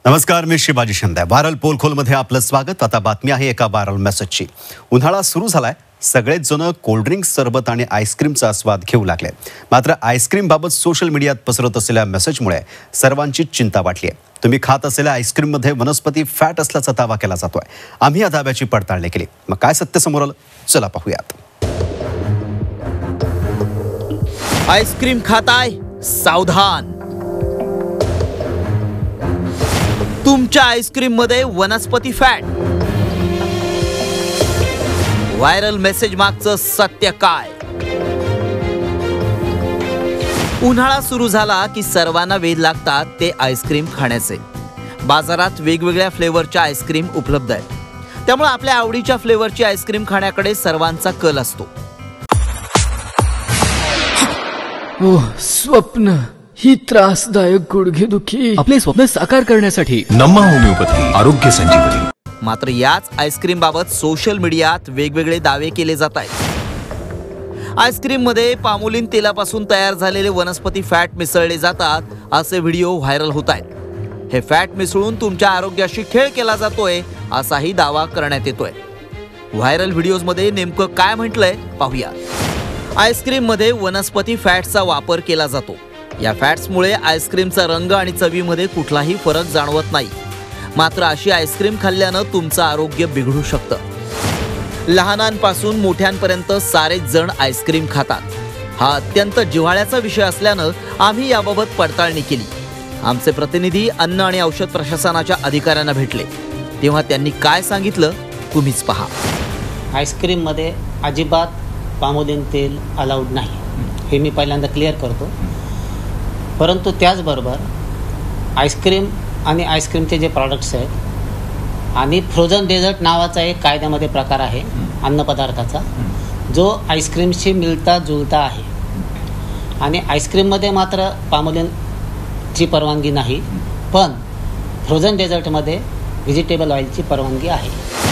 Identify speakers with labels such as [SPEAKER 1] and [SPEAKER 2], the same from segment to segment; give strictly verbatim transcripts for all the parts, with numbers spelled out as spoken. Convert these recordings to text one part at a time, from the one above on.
[SPEAKER 1] नमस्कार, मी शिवाजी शिंदे. व्हायरल पोलखोलमध्ये आपलं स्वागत. आता बातमी आहे एका व्हायरल मेसेजची. उन्हाळा सुरू झालाय. सगळेच जण कोल्ड्रिंक, सरबत आणि आईस्क्रीमचा आस्वाद घेऊ लागले. मात्र आईस्क्रीम बाबत सोशल मीडियात पसरत असलेल्या मेसेजमुळे सर्वांची चिंता वाढली आहे. तुम्ही खात असलेल्या आईस्क्रीममध्ये वनस्पती फॅट असल्याचा दावा केला जातोय. आम्ही या दाव्याची पडताळणी केली. मग काय सत्य समोर आलं? चला पाहूयात.
[SPEAKER 2] आईस्क्रीम खाताय? सावधान. तुमच्या आईस्क्रीम मध्ये वनस्पती फॅट. व्हायरल मेसेज मागचं सत्य काय? उन्हाळा सुरू झाला की सर्वांना वेध लागतात ते आईस्क्रीम खाण्याचे. बाजारात वेगवेगळ्या फ्लेवरच्या आईस्क्रीम उपलब्ध आहेत. त्यामुळे आपल्या आवडीच्या फ्लेवरची आईस्क्रीम खाण्याकडे सर्वांचा कल असतो.
[SPEAKER 3] ओ स्वप्न, ही त्रासदायक गुडघेदुखी. आपले स्वप्न साकार करण्यासाठी
[SPEAKER 4] नम्मा होमिओपॅथी आरोग्य संजीवनी.
[SPEAKER 2] मात्र याच आईस्क्रीम बाबत सोशल मीडियात वेगवेगळे दावे केले जात आहेत. आईस्क्रीम मध्ये पामोलिन तेलापासून तयार झालेले वनस्पती फॅट मिसळले जातात असे व्हिडिओ व्हायरल होत आहेत. हे फॅट मिसळून तुमच्या आरोग्याशी खेळ केला जातोय असाही दावा करण्यात येतोय. व्हायरल व्हिडिओमध्ये नेमकं काय म्हटलंय पाहूया. आईस्क्रीम मध्ये वनस्पती फॅटचा वापर केला जातो. या फॅट्समुळे आईस्क्रीमचा रंग आणि चवीमध्ये कुठलाही फरक जाणवत नाही. मात्र अशी आईस्क्रीम खाल्ल्यानं तुमचं आरोग्य बिघडू शकतं. लहानांपासून मोठ्यांपर्यंत सारेच जण आईस्क्रीम खातात. हा अत्यंत जिव्हाळ्याचा विषय असल्यानं आम्ही याबाबत पडताळणी केली. आमचे प्रतिनिधी अन्न आणि औषध प्रशासनाच्या अधिकाऱ्यांना भेटले तेव्हा त्यांनी काय सांगितलं तुम्हीच पहा.
[SPEAKER 5] आईस्क्रीममध्ये अजिबात पामोलिन तेल अलाउड नाही, हे मी पहिल्यांदा क्लिअर करतो. परंतु त्याचबरोबर आईस्क्रीम आणि आईस्क्रीमचे जे प्रॉडक्ट्स आहेत आणि फ्रोझन डेझर्ट नावाचा एक कायद्यामध्ये प्रकार आहे अन्नपदार्थाचा, जो आईस्क्रीमशी मिळता जुळता आहे. आणि आईस्क्रीममध्ये मात्र पामोलिनची परवानगी नाही, पण फ्रोझन डेझर्टमध्ये व्हेजिटेबल ऑइलची परवानगी आहे.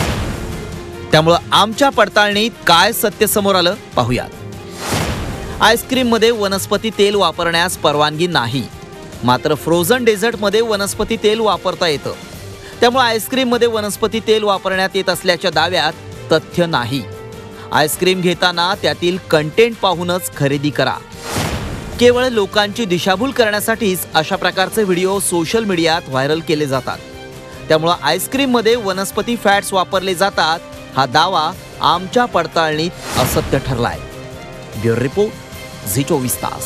[SPEAKER 2] त्यामुळं आमच्या पडताळणीत काय सत्य समोर आलं पाहूयात. आईस्क्रीम मध्ये वनस्पती तेल वापरण्यास परवानगी नाही, मात्र फ्रोझन डेझर्टमध्ये वनस्पती तेल वापरता येतं. त्यामुळे आईस्क्रीम मध्ये वनस्पती तेल वापरण्यात येत असल्याच्या दाव्यात तथ्य नाही. आईस्क्रीम घेताना त्यातील कंटेंट पाहूनच खरेदी करा. केवळ लोकांची दिशाभूल करण्यासाठीच अशा प्रकारचे व्हिडिओ सोशल मीडियात व्हायरल केले जातात. त्यामुळे आईस्क्रीम मध्ये वनस्पती फॅट्स वापरले जातात हा दावा आमच्या पडताळणीत असत्य ठरलाय. ब्युरो रिपोर्ट, झी चोवीस तास.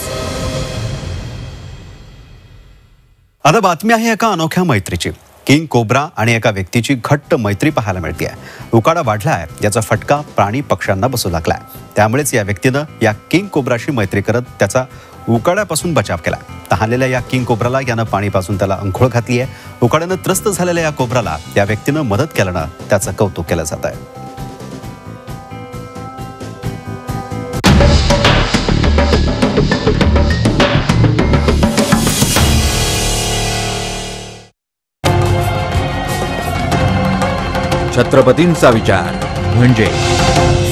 [SPEAKER 1] आता बातमी आहे एका अनोख्या मैत्रीची. किंग कोब्रा आणि एका व्यक्तीची घट्ट मैत्री पाहायला मिळते. उकाडा वाढलाय याचा फटका प्राणी पक्ष्यांना बसू लागलाय. त्यामुळेच या व्यक्तीनं या किंग कोब्राशी मैत्री करत त्याचा उकाड्यापासून बचाव केला. तहानलेल्या या किंग कोब्राला यानं पाणीपासून त्याला अंघोळ घातली आहे. उकाड्यानं त्रस्त झालेल्या या कोब्राला त्या व्यक्तीनं मदत केल्यानं त्याचं कौतुक केलं जात आहे.
[SPEAKER 4] छत्रपतींचा विचार म्हणजे